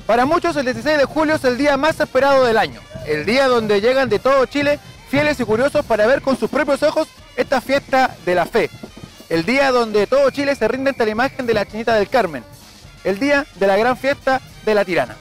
Para muchos el 16 de julio es el día más esperado del año, el día donde llegan de todo Chile fieles y curiosos para ver con sus propios ojos esta fiesta de la fe, el día donde todo Chile se rinde ante la imagen de la Chinita del Carmen, el día de la gran fiesta de la Tirana.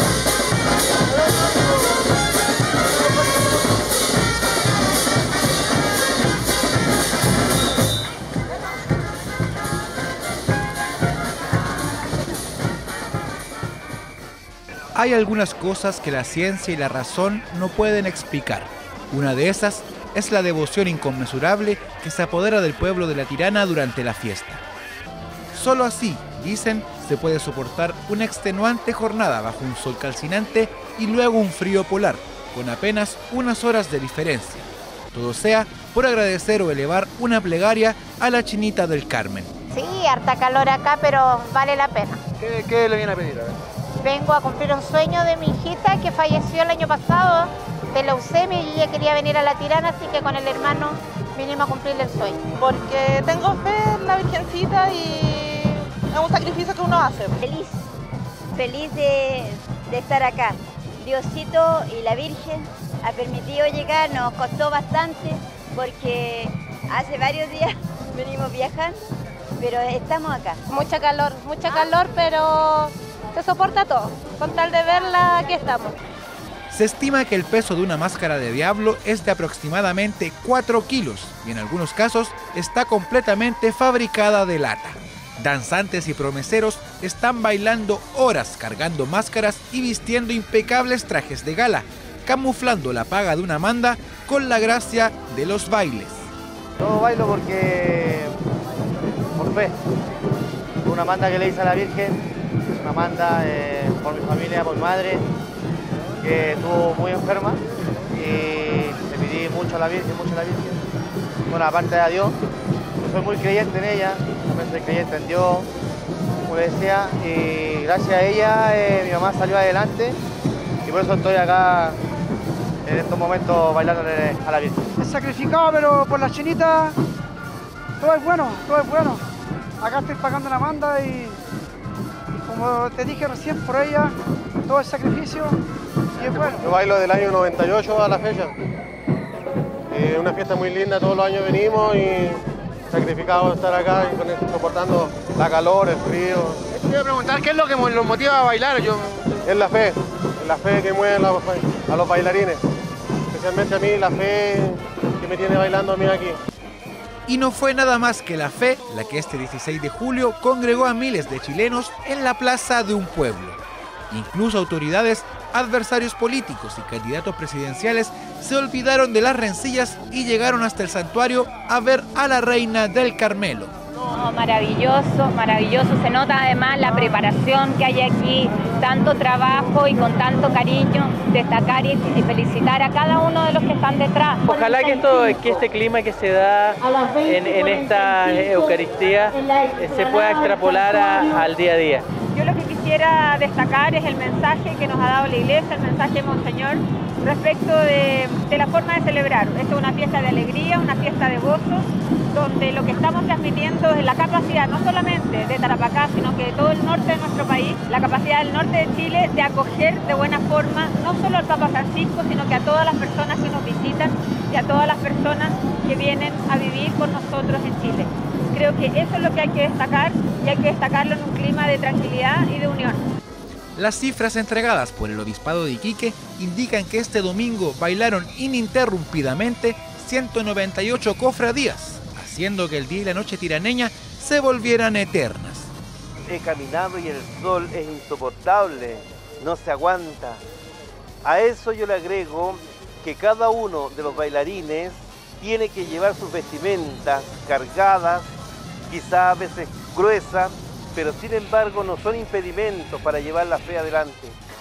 Hay algunas cosas que la ciencia y la razón no pueden explicar. Una de esas es la devoción inconmensurable que se apodera del pueblo de la Tirana durante la fiesta. Solo así, dicen, se puede soportar una extenuante jornada bajo un sol calcinante y luego un frío polar, con apenas unas horas de diferencia. Todo sea por agradecer o elevar una plegaria a la Chinita del Carmen. Sí, harta calor acá, pero vale la pena. ¿Qué le viene a pedir? A ver. Vengo a cumplir un sueño de mi hijita que falleció el año pasado de leucemia y ella quería venir a la Tirana, así que con el hermano vinimos a cumplirle el sueño. Porque tengo fe en la Virgencita y es un sacrificio que uno hace. Feliz de estar acá. Diosito y la Virgen ha permitido llegar, nos costó bastante porque hace varios días venimos viajando, pero estamos acá. Mucha calor, pero se soporta todo. Con tal de verla, aquí estamos. Se estima que el peso de una máscara de diablo es de aproximadamente 4 kilos y en algunos casos está completamente fabricada de lata. Danzantes y promesteros están bailando horas cargando máscaras y vistiendo impecables trajes de gala, camuflando la paga de una manda con la gracia de los bailes. Yo bailo por fe, una manda que le hice a la Virgen, una manda por mi familia, por mi madre, que estuvo muy enferma y le pedí mucho a la Virgen, Bueno, aparte de Dios, yo soy muy creyente en ella, también soy creyente en Dios, como le decía, y gracias a ella mi mamá salió adelante y por eso estoy acá en estos momentos bailándole a la Virgen. Es sacrificado, pero por la Chinita todo es bueno, Acá estoy pagando la manda y como te dije recién, por ella todo es sacrificio y es bueno. Yo bailo del año 98 a la fecha. Es una fiesta muy linda, todos los años venimos y sacrificado de estar acá y soportando la calor, el frío. Te iba a preguntar, ¿qué es lo que los motiva a bailar? Es la fe que mueve a los bailarines. Especialmente a mí, la fe que me tiene bailando a mí aquí. Y no fue nada más que la fe la que este 16 de julio congregó a miles de chilenos en la plaza de un pueblo. Incluso autoridades, adversarios políticos y candidatos presidenciales se olvidaron de las rencillas y llegaron hasta el santuario a ver a la Reina del Carmelo. No, maravilloso. Se nota además la preparación que hay aquí, tanto trabajo y con tanto cariño. Destacar y felicitar a cada uno de los que están detrás. Ojalá que este clima que se da en esta Eucaristía se pueda extrapolar al día a día. Yo lo que quisiera destacar es el mensaje que nos ha dado la Iglesia, el mensaje de Monseñor, respecto de la forma de celebrar. Esta es una fiesta de alegría, una fiesta de gozo, donde lo que estamos transmitiendo es la capacidad no solamente de Tarapacá, sino que de todo el norte de nuestro país, la capacidad del norte de Chile de acoger de buena forma no solo al Papa Francisco, sino que a todas las personas que nos visitan y a todas las personas que vienen a vivir con nosotros en Chile. Creo que eso es lo que hay que destacar y hay que destacarlo en un clima de tranquilidad y de unión. Las cifras entregadas por el Obispado de Iquique indican que este domingo bailaron ininterrumpidamente 198 cofradías, haciendo que el día y la noche tiraneña se volvieran eternas. He caminado y el sol es insoportable, no se aguanta. A eso yo le agrego que cada uno de los bailarines tiene que llevar sus vestimentas cargadas, quizá a veces gruesas, pero sin embargo no son impedimentos para llevar la fe adelante.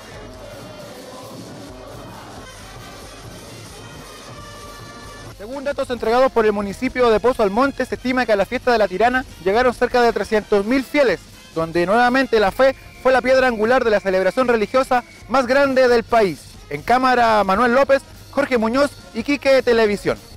Según datos entregados por el municipio de Pozo Almonte, se estima que a la fiesta de la Tirana llegaron cerca de 300.000 fieles, donde nuevamente la fe fue la piedra angular de la celebración religiosa más grande del país. En cámara, Manuel López, Jorge Muñoz, Iquique Televisión.